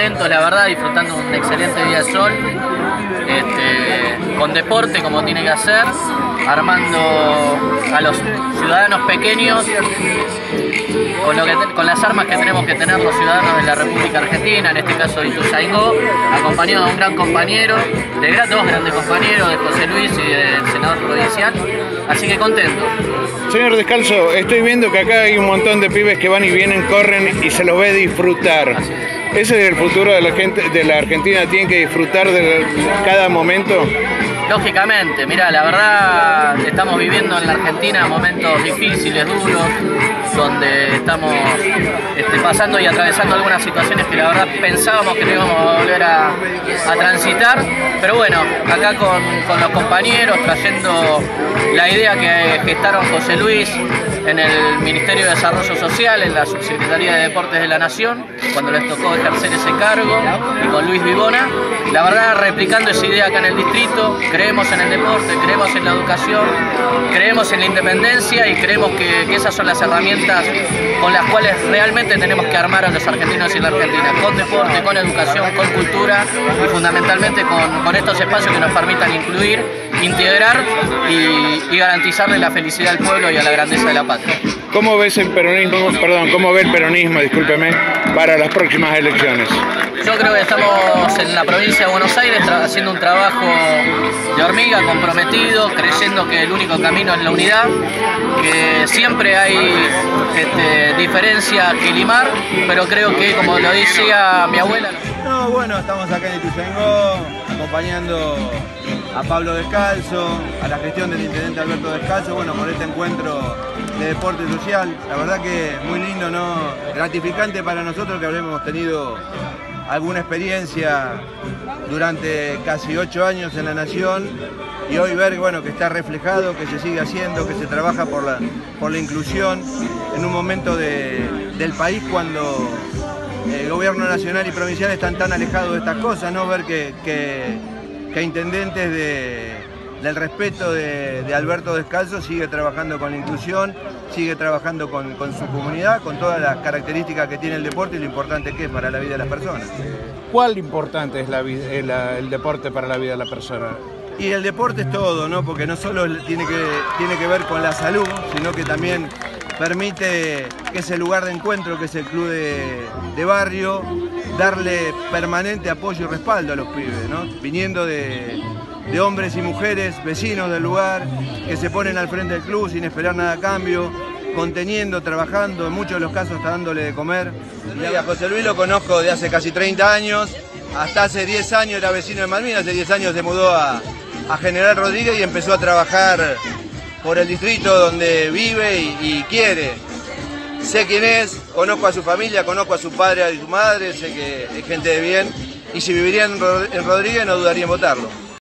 contentos, la verdad, disfrutando un excelente día de sol, con deporte como tiene que hacer, armando a los ciudadanos pequeños con las armas que tenemos que tener los ciudadanos de la República Argentina, en este caso de Ituzaingó, acompañado de un gran compañero, dos grandes compañeros, de José Luis y del senador provincial, así que contento. Señor Descalzo, estoy viendo que acá hay un montón de pibes que van y vienen, corren y se los ve disfrutar. ¿Ese es el futuro de la gente de la Argentina? ¿Tienen que disfrutar de cada momento? Lógicamente, mira, la verdad estamos viviendo en la Argentina momentos difíciles, duros, donde estamos pasando y atravesando algunas situaciones que la verdad pensábamos que no íbamos a volver a transitar, pero bueno, acá con los compañeros, trayendo la idea que gestaron José Luis en el Ministerio de Desarrollo Social, en la Subsecretaría de Deportes de la Nación, cuando les tocó ejercer ese cargo, y con Luis Vivona, la verdad replicando esa idea acá en el distrito. Creemos en el deporte, creemos en la educación, creemos en la independencia y creemos que esas son las herramientas con las cuales realmente tenemos que armar a los argentinos y la Argentina, con deporte, con educación, con cultura y fundamentalmente con estos espacios que nos permitan incluir, integrar y garantizarle la felicidad al pueblo y a la grandeza de la patria. ¿Cómo ves el peronismo, cómo ve el peronismo, discúlpeme, para las próximas elecciones? Yo creo que estamos en la provincia de Buenos Aires haciendo un trabajo de hormiga, comprometido, creyendo que el único camino es la unidad, que siempre hay diferencias que limar, pero creo que, como lo decía mi abuela... No, bueno, estamos acá en Ituzaingó, acompañando a Pablo Descalzo, a la gestión del intendente Alberto Descalzo, bueno, por este encuentro de deporte social. La verdad que muy lindo, ¿no? Gratificante para nosotros que habremos tenido alguna experiencia durante casi 8 años en la Nación y hoy ver, bueno, que está reflejado, que se sigue haciendo, que se trabaja por la inclusión en un momento del país cuando el gobierno nacional y provincial están tan alejados de estas cosas, ¿no? Ver que intendentes del respeto de Alberto Descalzo sigue trabajando con la inclusión, sigue trabajando con su comunidad, con todas las características que tiene el deporte y lo importante que es para la vida de las personas. ¿Cuál importante es el deporte para la vida de la persona? Y el deporte es todo, ¿no? Porque no solo tiene que ver con la salud, sino que también permite que ese lugar de encuentro, que es el club de barrio, darle permanente apoyo y respaldo a los pibes, ¿no? Viniendo de hombres y mujeres, vecinos del lugar, que se ponen al frente del club sin esperar nada a cambio, conteniendo, trabajando, en muchos de los casos está dándole de comer. Y a José Luis lo conozco de hace casi 30 años, hasta hace 10 años era vecino de Malvinas, hace 10 años se mudó a General Rodríguez y empezó a trabajar por el distrito donde vive y quiere. Sé quién es, conozco a su familia, conozco a su padre y a su madre, sé que es gente de bien y si viviría en Rodríguez no dudaría en votarlo.